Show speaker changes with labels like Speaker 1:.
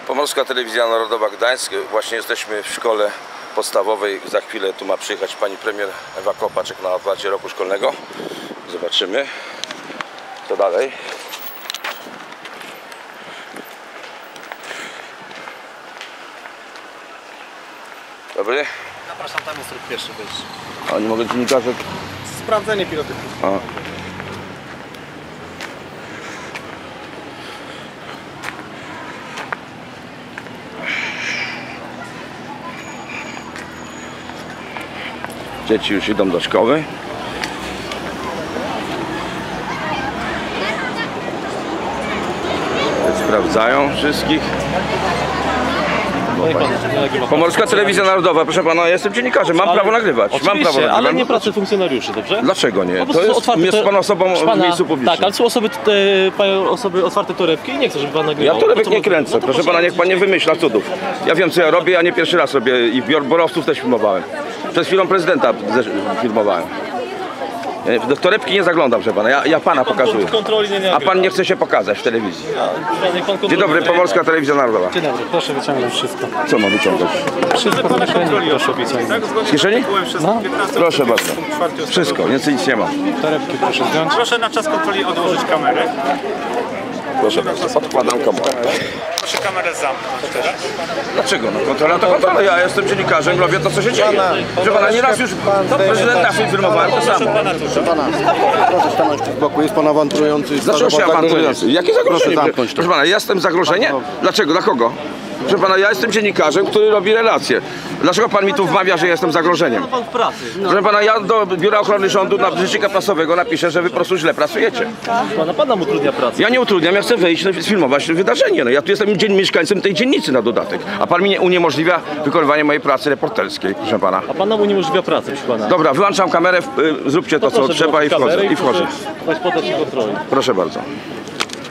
Speaker 1: Pomorska Telewizja Narodowa Gdańsk. Właśnie jesteśmy w szkole podstawowej. Za chwilę tu ma przyjechać pani premier Ewa Kopacz na otwarcie roku szkolnego. Zobaczymy, co dalej. Dobry.
Speaker 2: Zapraszam, tam jest ruch pierwszy wyjście.
Speaker 1: A nie mogę dziennikarze...
Speaker 2: Sprawdzenie pirotechniki.
Speaker 1: Dzieci już idą do szkoły. Sprawdzają wszystkich. Pomorska Telewizja Narodowa, proszę pana, ja jestem dziennikarzem, mam prawo nagrywać. Mam prawo nagrywać.
Speaker 2: Ale nie pracę funkcjonariuszy, dobrze?
Speaker 1: Dlaczego nie?
Speaker 2: No,
Speaker 1: to jest pan osobą w miejscu publicznym.
Speaker 2: Tak, ale są osoby otwarte torebki i nie chcę, żeby pan nagrywał.
Speaker 1: Ja torebek nie kręcę, proszę pana, niech pan nie wymyśla cudów. Ja wiem, co ja robię, ja nie pierwszy raz robię i borowców też filmowałem. Przed chwilą prezydenta filmowałem. Do torebki nie zaglądam, proszę pana, ja pana pokazuję. A pan nie chce się pokazać w telewizji. Dzień dobry, Pomorska Telewizja Narodowa.
Speaker 2: Dzień dobry, proszę wyciągnąć wszystko.
Speaker 1: Co ma wyciągać?
Speaker 2: Wszystko z kieszeni, proszę wyciągnąć.
Speaker 1: Z kieszeni? No. Proszę bardzo. Wszystko, nic nie ma.
Speaker 2: Torebki proszę zdjąć.
Speaker 3: Proszę na czas kontroli odłożyć kamerę.
Speaker 1: Proszę bardzo, odkładam kamerę.
Speaker 3: Proszę kamerę zamknąć teraz.
Speaker 1: Dlaczego? No kontrola to kontrola. Ja jestem dziennikarzem, robię to, co się dzieje. Proszę pana, nieraz już prezydenta filmowałem, to samo.
Speaker 3: Proszę pana,
Speaker 4: Proszę stanąć w boku, jest pan awanturujący.
Speaker 1: Dlaczego się awanturujący? Jakie zagrożenie? Proszę pana, ja jestem zagrożenie? Dlaczego? Dla kogo? Proszę pana, ja jestem dziennikarzem, który robi relacje. Dlaczego pan mi tu wmawia, że jestem zagrożeniem?
Speaker 2: Pan w pracy.
Speaker 1: Proszę pana, ja do Biura Ochrony Rządu na rzecznika prasowego napiszę, że wy po prostu źle pracujecie.
Speaker 2: Pan nam utrudnia pracę.
Speaker 1: Ja nie utrudniam, ja chcę wyjść, sfilmować wydarzenie. No, ja tu jestem mieszkańcem tej dzielnicy na dodatek, a pan mi uniemożliwia wykonywanie mojej pracy reporterskiej, proszę pana.
Speaker 2: A pan nam uniemożliwia pracę, proszę pana.
Speaker 1: Dobra, wyłączam kamerę, zróbcie to, co trzeba i wchodzę.
Speaker 2: Weź podać i kontroli.
Speaker 1: Proszę bardzo.